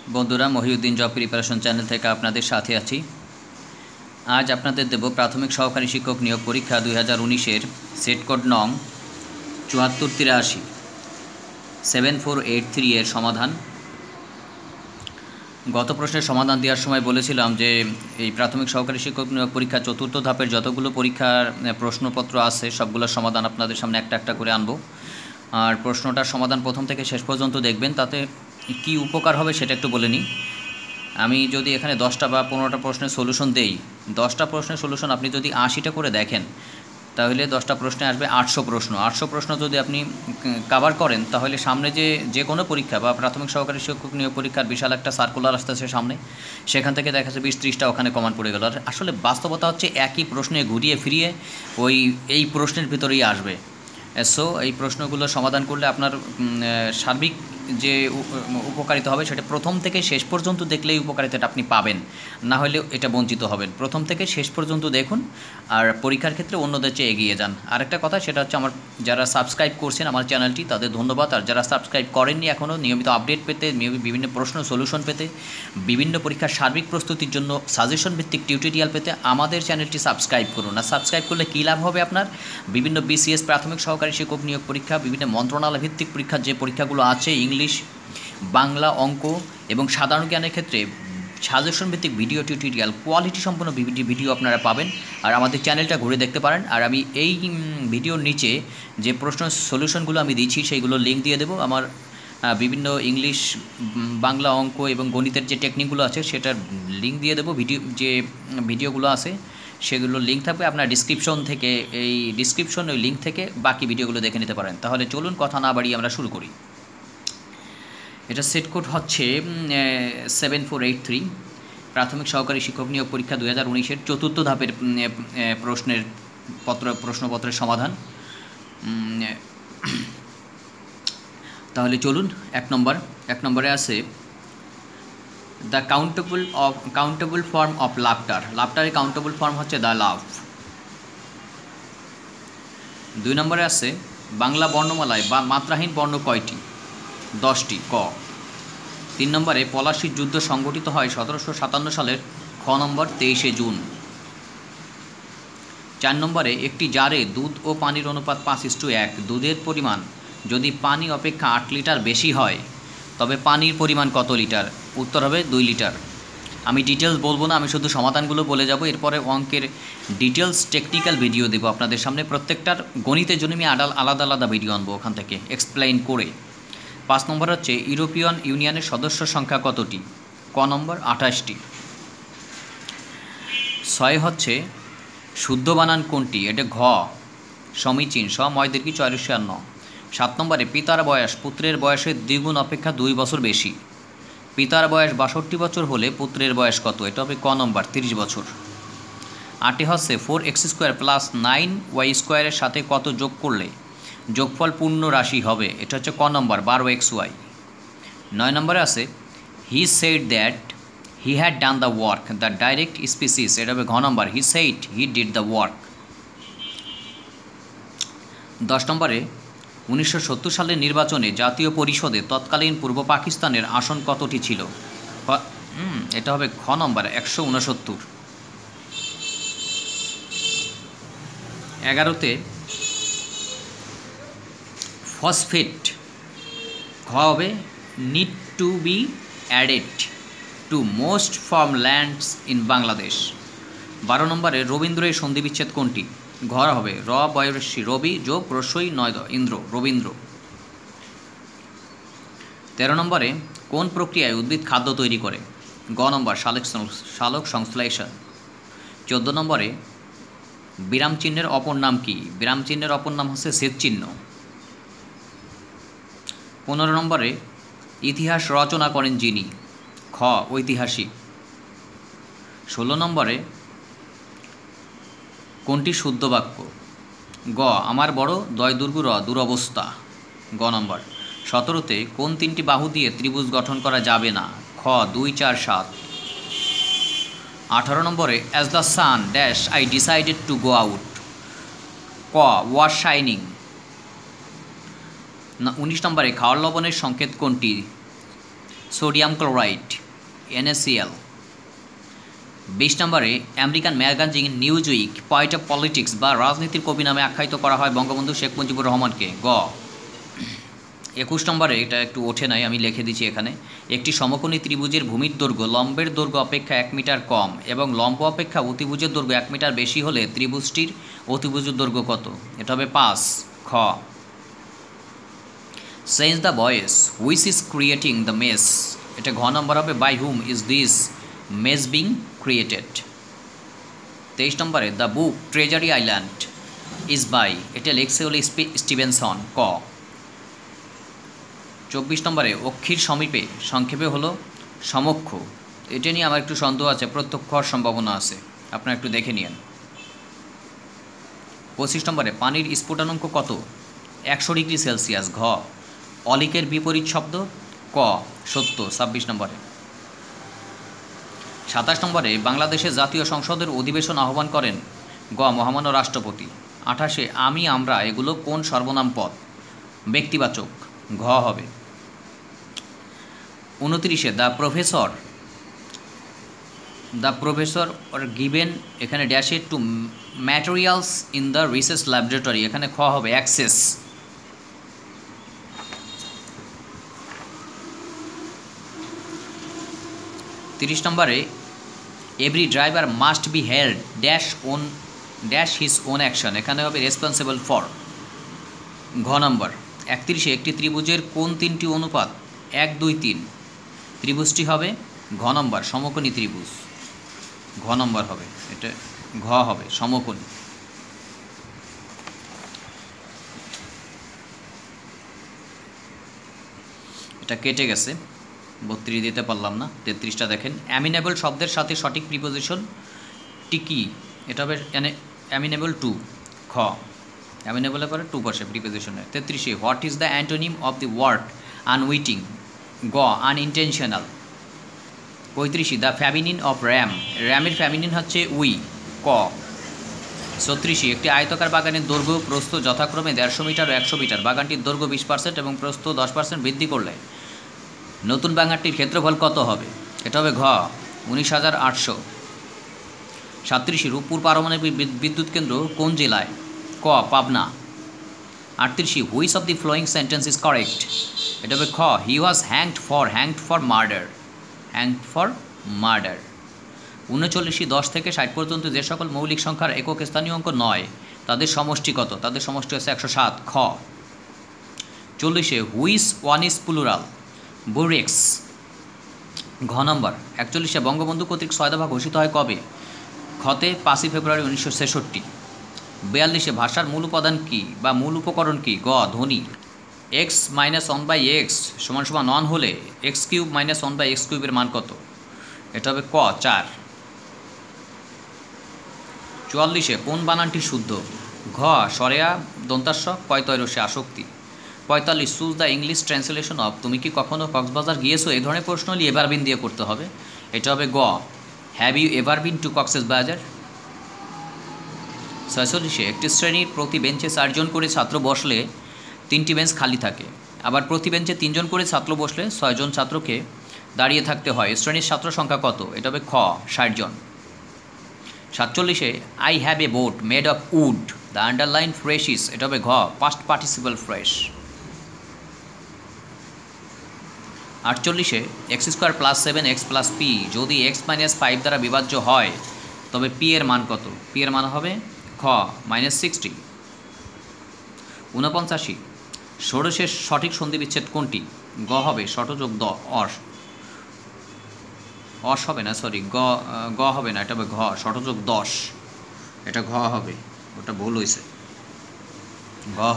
বন্ধুরা, Mohiuddin job preparation channel থেকে আপনাদের সাথে আছি। আজ আপনাদের দেব প্রাথমিক সহকারী শিক্ষক নিয়োগ পরীক্ষা 2019-এর সেট কোড নং 7483 7483 এর সমাধান। গত প্রশ্নের সমাধান দেওয়ার সময় বলেছিলাম যে এই প্রাথমিক সহকারী শিক্ষক নিয়োগ পরীক্ষা চতুর্থ ধাপের যতগুলো পরীক্ষার প্রশ্নপত্র আছে সবগুলোর সমাধান আপনাদের সামনে একটা একটা করে আনবো। আর প্রশ্নটার সমাধান প্রথম থেকে শেষ পর্যন্ত দেখবেন, তাতে কি উপকার হবে সেটা একটু বলে নিই। আমি যদি এখানে 10টা বা 15টা প্রশ্নের সলিউশন দেই, 10টা প্রশ্নের সলিউশন আপনি যদি 80টা করে দেখেন, তাহলে 10টা প্রশ্নে আসবে 800 প্রশ্ন। 800 প্রশ্ন যদি আপনি কাভার করেন, তাহলে সামনে যে কোনো পরীক্ষা বা প্রাথমিক সহকারী শিক্ষক নিয়োগ পরীক্ষার বিশাল একটা সার্কুলার আসতেছে সামনে, সেখান থেকে দেখা যাচ্ছে 20-30টা ওখানে কমান পড়ে গেল। আর আসলে বাস্তবতা হচ্ছে একই প্রশ্নে ঘুরিয়ে ফিরিয়ে এই প্রশ্নের ভিতরেই আসবে। সো এই প্রশ্নগুলো সমাধান করলে আপনার সার্বিক যে উপকারিতা হবে সেটা প্রথম থেকে শেষ পর্যন্ত দেখলেই উপকারিতাটা আপনি পাবেন, না হলে এটা বঞ্চিত হবেন। প্রথম থেকে শেষ পর্যন্ত দেখুন আর পরীক্ষার ক্ষেত্রে অন্যদের চেয়ে এগিয়ে যান। আরেকটা কথা, সেটা হচ্ছে আমার যারা সাবস্ক্রাইব করছেন আমার চ্যানেলটি, তাদের ধন্যবাদ। আর যারা সাবস্ক্রাইব করেননি এখনও, নিয়মিত আপডেট পেতে, বিভিন্ন প্রশ্ন সলিউশন পেতে, বিভিন্ন পরীক্ষার সার্বিক প্রস্তুতির জন্য সাজেশন ভিত্তিক টিউটোরিয়াল পেতে আমাদের চ্যানেলটি সাবস্ক্রাইব করুন। আর সাবস্ক্রাইব করলে কী লাভ হবে আপনার? বিভিন্ন বিসিএস প্রাথমিক সহকারী শিক্ষক নিয়োগ পরীক্ষা, বিভিন্ন মন্ত্রণালয় ভিত্তিক পরীক্ষার যে পরীক্ষাগুলো আছে, ইংলিশ, বাংলা, অঙ্ক এবং সাধারণ জ্ঞানের ক্ষেত্রে সাজেশন ভিত্তিক ভিডিও টিউটোরিয়াল, কোয়ালিটি সম্পন্ন ভিডিও আপনারা পাবেন। আর আমাদের চ্যানেলটা ঘুরে দেখতে পারেন। আর আমি এই ভিডিওর নিচে যে প্রশ্ন সলিউশনগুলো আমি দিচ্ছি সেইগুলো লিঙ্ক দিয়ে দেবো। আমার বিভিন্ন ইংলিশ, বাংলা, অঙ্ক এবং গণিতের যে টেকনিকগুলো আছে সেটার লিঙ্ক দিয়ে দেবো। ভিডিওগুলো আছে সেগুলো লিঙ্ক থাকবে আপনার ডিসক্রিপশন থেকে, ওই লিঙ্ক থেকে বাকি ভিডিওগুলো দেখে নিতে পারেন। তাহলে চলুন কথা না বাড়িয়ে আমরা শুরু করি। এটা সেট কোড হচ্ছে 7483, প্রাথমিক সহকারী শিক্ষক নিয়োগ পরীক্ষা 2019-এর চতুর্থ ধাপের প্রশ্নপত্রের সমাধান। তাহলে চলুন, এক নম্বরে আছে the countable form of laughter. লাফটারের কাউন্টেবল ফর্ম হচ্ছে দ্য লাভ। 2 নম্বরে আছে বাংলা বর্ণমালায় বা মাত্রাহীন বর্ণ কয়টি? 10টি, ক। 3 নম্বরে পলাশীর যুদ্ধ সংঘটিত হয় 1757 সালের, খ নম্বর 23শে জুন। 4 নম্বরে একটি জারে দুধ ও পানির অনুপাত 5:1। দুধের পরিমাণ যদি পানি অপেক্ষা 8 লিটার বেশি হয় তবে পানির পরিমাণ কত লিটার? উত্তর হবে 2 লিটার। আমি ডিটেলস বলবো না, আমি শুধু সমাধানগুলো বলে যাব। এরপরে অঙ্কের ডিটেলস টেকনিক্যাল ভিডিও দেবো আপনাদের সামনে। প্রত্যেকটার গণিতের জন্য আমি আলাদা আলাদা ভিডিও আনবো ওখান থেকে এক্সপ্লেইন করে। 5 নম্বর হচ্ছে ইউরোপিয়ান ইউনিয়নের সদস্য সংখ্যা কতটি? ক নম্বর 28টি। 6 হচ্ছে শুদ্ধ বানান কোনটি? এটা ঘ, সমীচীন, স ময় দীর্ঘ 44 ন। 7 নম্বরে পিতার বয়স পুত্রের বয়সের দ্বিগুণ অপেক্ষা 2 বছর বেশি। পিতার বয়স 62 বছর হলে পুত্রের বয়স কত? এটা হবে ক নম্বর 30 বছর। 8 হচ্ছে 4x² + 9y² এর সাথে কত যোগ করলে যোগফল পূর্ণ রাশি হবে? এটা হচ্ছে ক নম্বর 12xy। 9 নম্বরে আছে he said that he had done the work the direct species. এটা হবে ঘ নম্বর he said he did the work. 10 নম্বরে 1970 সালের নির্বাচনে জাতীয় পরিষদে তৎকালীন পূর্ব পাকিস্তানের আসন কতটি ছিল? এটা হবে খ নম্বর 169। 11তে ফসফেট, ঘ হবে need to be added to most farmlands in Bangladesh. 12 নম্বরে রবীন্দ্রের সন্ধিবিচ্ছেদ কোনটি? ঘ হবে র বয়সী রবি যোগ রস্বই নয় ইন্দ্র, রবীন্দ্র। 13 নম্বরে কোন প্রক্রিয়ায় উদ্ভিদ খাদ্য তৈরি করে? গ নম্বর সালোক সংশ্লেষণ। 14 নম্বরে বিরাম চিহ্নের অপর নাম কি? বিরাম চিহ্নের অপর নাম হচ্ছে ছেদ চিহ্ন। 15 নম্বরে ইতিহাস রচনা করেন যিনি? খ ঐতিহাসিক। 16 নম্বরে কোনটি শুদ্ধ বাক্য? গ আমার বড় দয় দুর্গ র দুরবস্থা, গ নম্বর। 17তে কোন 3টি বাহু দিয়ে ত্রিভুজ গঠন করা যাবে না? খ 2, 4, 7। 18 নম্বরে as the sun dash I decided to go out, ক ওয়াজ শাইনিং। 19 নম্বরে খাওয়ার লবণের সংকেত কোনটি? Sodium chloride NaCl। 20 নম্বরে American magazine Newsweek poet of politics বা রাজনীতির কবি নামে আখ্যায়িত করা হয় বঙ্গবন্ধু শেখ মুজিবুর রহমানকে। গ। 21 নম্বরে, এটা একটু ওঠে নাই, আমি লিখে দিচ্ছি এখানে, একটি সমকোণী ত্রিভুজের ভূমির দৈর্ঘ্য লম্বের দৈর্ঘ্য অপেক্ষা 1 মিটার কম এবং লম্ব অপেক্ষা অতিভুজের দৈর্ঘ্য 1 মিটার বেশি হলে ত্রিভুজটির অতিভুজের দৈর্ঘ্য কত? এটা হবে 5। খ। Change the voice which is creating the mess, এটা ঘ নম্বর হবে by whom is this mess being created. 23 নম্বরে the book Treasure Island is by, এটা লেখছে হলো স্টিভেনসন। ক। 24 নম্বরে অক্ষীর সমীপে সংক্ষেপে হলো সমক্ষ, এটা নিয়ে আমার একটু সন্দেহ আছে, প্রত্যক্ষ হওয়ার সম্ভাবনা আছে, আপনারা একটু দেখে নিন। 25 নম্বরে পানির স্ফুটনাঙ্ক কত? 100 ডিগ্রি সেলসিয়াস। ঘ। অলিকের বিপরীত শব্দ? ক। সত্য। 26 নম্বরে। 27 নম্বরে বাংলাদেশের জাতীয় সংসদের অধিবেশন আহ্বান করেন? গ। মহামান্য রাষ্ট্রপতি। 28 আমি আমরা এগুলো কোন সর্বনাম পদ? ব্যক্তিবাচক। ঘ হবে। 29 দ্য প্রফেসর অর গিভেন, এখানে ড্যাশে to materials in the research laboratory, এখানে খ হবে অ্যাক্সেস। 30 নম্বরে every driver must be held dash his own action, এখানে হবে রেসপন্সিবল ফর। ঘ নম্বর। 31 একটি ত্রিভুজের কোন তিনটি অনুপাত 1, 2, 3? ত্রিভুজটি হবে ঘ নম্বর সমকোণী ত্রিভুজ। ঘ নম্বর হবে, এটা ঘ হবে সমকোণী। এটা কেটে গেছে, 32 দিতে পারলাম না। 33টা দেখেন, অ্যামিনেবল শব্দের সাথে সঠিক প্রিপোজিশন টি কি? এটা হবে অ্যামিনেবল টু। খ। অ্যামিনেবলের পরে টু বসে প্রিপোজিশনে। 33 what is the antonym of the word unwitting? গ। Unintentional. 35 the feminine of ram, র্যামের ফ্যামিনিন হচ্ছে উই। ক। 36 একটি আয়তকার বাগানের দৈর্ঘ্য প্রস্থ যথাক্রমে 150 মিটার ও 100 মিটার, বাগানটির দৈর্ঘ্য 20% এবং প্রস্থ 10% বৃদ্ধি করলে নতুন বাগানটির ক্ষেত্রফল কত হবে? এটা হবে ঘ 19,800। 37 রূপপুর পারমাণবিক বিদ্যুৎ কেন্দ্র কোন জেলায়? ক। Pabna. 38 which of the following sentence is correct? এটা হবে খ he was hanged for murder. 39 10 থেকে 60 পর্যন্ত যে সকল মৌলিক সংখ্যার একক স্থানীয় অঙ্ক নয় তাদের সমষ্টি কত? তাদের সমষ্টি হচ্ছে 107। খ। 40 which one is plural? Bureaux. ঘ নম্বর। 41 বঙ্গবন্ধু কর্তৃক 6 দফা ঘোষিত হয় কবে? খতে 5 ফেব্রুয়ারি 1966। 42 ভাষার মূল উপাদান কি বা মূল উপকরণ কি? গ। ধ্বনি। x - 1/x = 1 হলে x³ - 1/x³ এর মান কত? এটা হবে ক 4। 44 কোন বানানটি শুদ্ধ? ঘ সরেয়া দন্তাস্য কয়তয়রসে আসক্তি। 45 choose the English translation of তুমি কি কখনো কক্সবাজার গিয়েছো? এই ধরনের প্রশ্ন হলে এভার বিন দিয়ে করতে হবে। এটা হবে গ have you ever been to Cox's Bazar. 46 একটি শ্রেণীর প্রতি বেঞ্চে 4 জন করে ছাত্র বসলে 3টি বেঞ্চ খালি থাকে, আবার প্রতি বেঞ্চে 3 জন করে ছাত্র বসলে 6 জন ছাত্রকে দাঁড়িয়ে থাকতে হয়। শ্রেণীর ছাত্র সংখ্যা কত? এটা হবে খ 60 জন। 47 I have a boat made of wood the underline fresh is, এটা হবে ঘ past participle fresh. 48 x² + 7x + p যদি x - 5 দ্বারা বিভাজ্য হয় তবে p এর মান কত? p এর মান হবে খ -60। 49 ষোড়শের সঠিক সন্ধি বিচ্ছেদ কোনটি? গ হবে শটযোগ অস হবে না, সরি গ হবে না, এটা হবে ঘ শটযোগ 10। এটা ঘ হবে, ওটা ভুল হয়েছে, ঘ হ।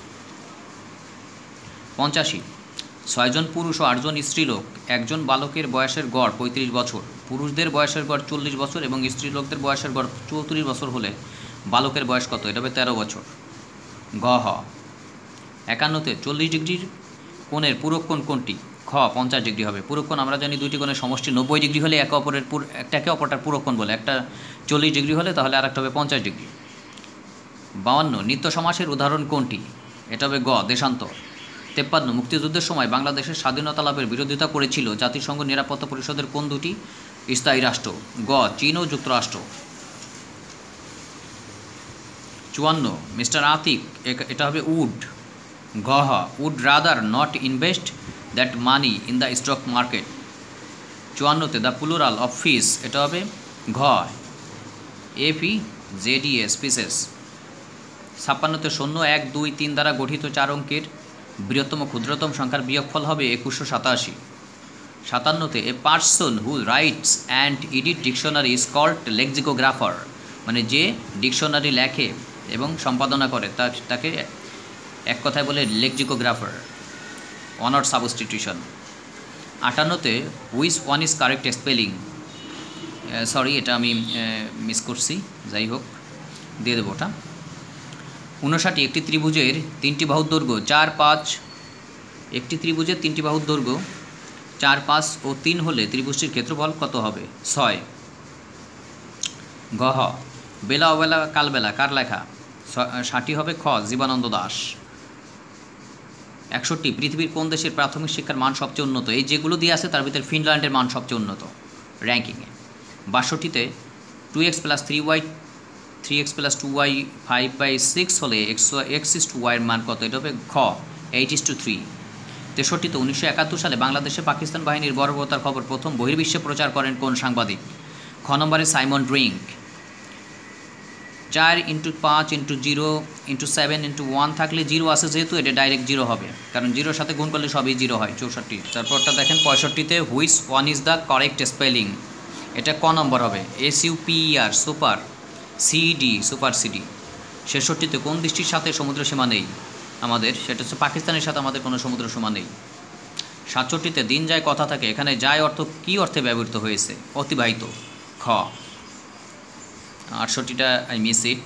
85 6 জন পুরুষ ও 8 জন স্ত্রীলোক, একজন বালকের বয়সের গড় 35 বছর, পুরুষদের বয়সের গড় 40 বছর এবং স্ত্রীলোকদের বয়সের গড় 34 বছর হলে বালকের বয়স কত? এটা হবে 13 বছর, ঘ হ। 51 40 ডিগ্রির কোণের পূরক কোণ কোনটি? খ 50 ডিগ্রি হবে। পূরক কোণ আমরা জানি দুইটি কোণের সমষ্টি 90 ডিগ্রি হলে একে অপরটার পূরক কোণ বলে, একটা 40 ডিগ্রি হলে তাহলে আর একটা হবে 50 ডিগ্রি। 52 নিত্য সমাসের উদাহরণ কোনটি? এটা হবে গ দেশান্তর। 53 মুক্তিযুদ্ধের সময় বাংলাদেশের স্বাধীনতা লাভের বিরোধিতা করেছিল জাতিসংঘ নিরাপত্তা পরিষদের কোন দুটি স্থায়ী রাষ্ট্র? গ চীন ও যুক্তরাষ্ট্র। 54 মিস্টার আতিক, এটা হবে উড ঘ would rather not invest that money in the stock market. 54তে দ্য প্লুরাল অফ ফিস, এটা হবে ঘ এপি জেডিএ স্পিসেস। 56তে শূন্য 1 2 3 দ্বারা গঠিত 4 অঙ্কের বৃহত্তম ক্ষুদ্রতম সংখ্যার বিয়োগফল হবে 2187। 57তে a person who writes and edit dictionary is called lexicographer, মানে যে ডিকশনারি লেখে এবং সম্পাদনা করে তাকে এক কথায় বলে লেক্সিকোগ্রাফার, অনার সাবস্টিটিউশন। 58তে which one is correct spelling, sorry এটা আমি মিস করছি, যাই হোক দিয়ে দেবো ওটা। 59 একটি ত্রিভুজের 3টি বাহুর দৈর্ঘ্য 4 5, একটি ত্রিভুজের 3টি বাহুর দৈর্ঘ্য 4 5 ও 3 হলে ত্রিভুজটির ক্ষেত্রফল কত হবে? 6। ঘ বেলা অবেলা কালবেলা কার লেখা? 60 হবে খ জীবানন্দ দাস। 61 পৃথিবীর কোন দেশের প্রাথমিক শিক্ষার মান সবচেয়ে উন্নত? এই যেগুলো দিয়ে আছে তার ভিতরে ফিনল্যান্ডের মান সবচেয়ে উন্নত র্যাঙ্কিংয়ে। 62তে 2x + 3y 3x + 2y 5/6 হলে x is to y এর মান কত? এটা হবে খ 8:3। 63তে 1971 সালে বাংলাদেশে পাকিস্তান বাহিনীর বর্বরতার খবর প্রথম বহির্বিশ্বে প্রচার করেন কোন সাংবাদিক? খ নম্বরে সাইমন ড্রিঙ্ক। 4 × 5 × 0 × 7 × 1 থাকলে 0 আসে, যেহেতু এটা ডাইরেক্ট 0 হবে, কারণ 0-র সাথে গুণ করলে সবই 0 হয়। 64। তারপরটা দেখেন 65তে which one is the correct spelling, এটা ক নম্বর হবে? SUPER super, CD super CD. 66তে কোন দেশটির সাথে সমুদ্র সীমা নেই আমাদের? সেটা হচ্ছে পাকিস্তানের সাথে আমাদের কোনো সমুদ্র সীমা নেই। 67তে দিন যায় কথা থাকে, এখানে যায় অর্থ কী অর্থে ব্যবহৃত হয়েছে? অতিবাহিত খ। 68টা আই মিস ইট।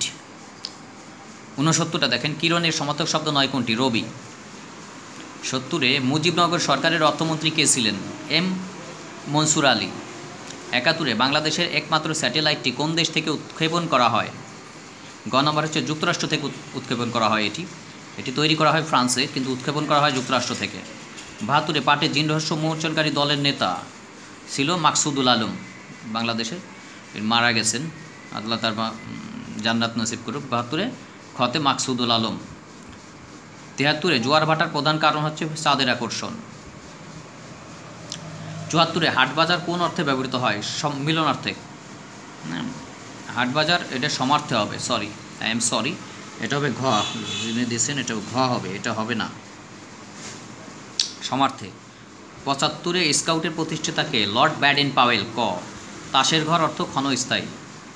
69টা দেখেন কিরণের সমার্থক শব্দ নয় কোনটি? রবি। 70-এ মুজিবনগর সরকারের অর্থমন্ত্রী কে ছিলেন? M মনসুর আলী। 71-এ বাংলাদেশের একমাত্র স্যাটেলাইটটি কোন দেশ থেকে উৎক্ষেপণ করা হয়? গ নম্বর হচ্ছে যুক্তরাষ্ট্র থেকে উৎক্ষেপণ করা হয়। এটি তৈরি করা হয় ফ্রান্সে, কিন্তু উৎক্ষেপণ করা হয় যুক্তরাষ্ট্র থেকে। 72-এ পাটে জিন রহস্য উন্মোচনকারী দলের নেতা ছিল মাকসুদুল আলম, বাংলাদেশে মারা গেছেন, আল্লাহ তার জান্নাত নসিব করুক। 72-এ খতে মাকসুদুল আলম। 73-এ জোয়ার ভাটার প্রধান কারণ হচ্ছে চাঁদের আকর্ষণ। 74-এ হাটবাজার কোন অর্থে ব্যবহৃত হয়? মিলনার্থে। হাটবাজার এটা সমার্থে হবে, সরি আই এম সরি, এটা হবে ঘ, যিনি দিয়েছেন এটা ঘ হবে, এটা হবে না, সমার্থে। 75-এ স্কাউটের প্রতিষ্ঠাতাকে? Lord Baden Powell. ক তাসের ঘর অর্থ ক্ষণস্থায়ী।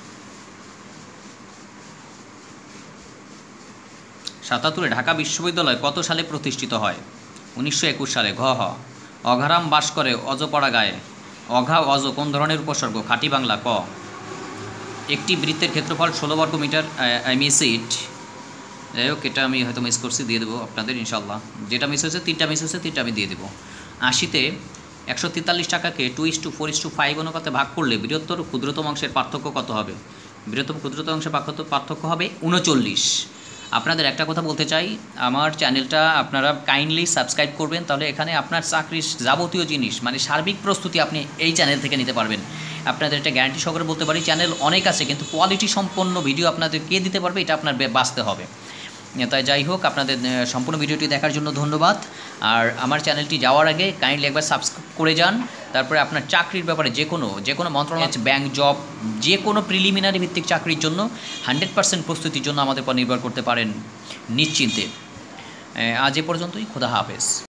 77-এ ঢাকা বিশ্ববিদ্যালয় কত সালে প্রতিষ্ঠিত হয়? 1921 সালে। ঘ অঘারাম বাস করে অজপড়া গায়ে, অঘা অজ কোন ধরনের উপসর্গ? খাঁটি বাংলা। ক একটি বৃত্তের ক্ষেত্রফল 16 বর্গ মিটার। আই মিস ইট, যাই হোক এটা আমি হয়তো মিস করছি, দিয়ে দেবো আপনাদের ইনশাল্লাহ। যেটা মিস হয়েছে 3টা মিস হয়েছে, 3টা আমি দিয়ে দেবো। 80-তে 143 টাকাকে 2:4:5 অনুপাতে ভাগ করলে বৃহত্তর ক্ষুদ্রতম অংশের পার্থক্য কত হবে? বৃহত্তম ক্ষুদ্রতম অংশের পার্থক্য হবে 39। আপনাদের একটা কথা বলতে চাই, আমার চ্যানেলটা আপনারা কাইন্ডলি সাবস্ক্রাইব করবেন, তাহলে এখানে আপনার চাকরির যাবতীয় জিনিস মানে সার্বিক প্রস্তুতি আপনি এই চ্যানেল থেকে নিতে পারবেন। আপনাদের একটা গ্যারান্টি সহকারে বলতে পারি, চ্যানেল অনেক আছে কিন্তু কোয়ালিটি সম্পন্ন ভিডিও আপনাদের কে দিতে পারবে এটা আপনার বাঁচতে হবে। তাই যাই হোক, আপনাদের সম্পূর্ণ ভিডিওটি দেখার জন্য ধন্যবাদ। আর আমার চ্যানেলটি যাওয়ার আগে কাইন্ডলি একবার সাবস্ক্রাইব করে যান। তারপরে আপনার চাকরির ব্যাপারে যে কোনো মন্ত্রণালয়, ব্যাংক জব, যে কোনো প্রিলিমিনারি ভিত্তিক চাকরির জন্য 100% প্রস্তুতির জন্য আমাদের উপর নির্ভর করতে পারেন নিশ্চিন্তে। আজ এ পর্যন্তই, খোদা হাফেজ।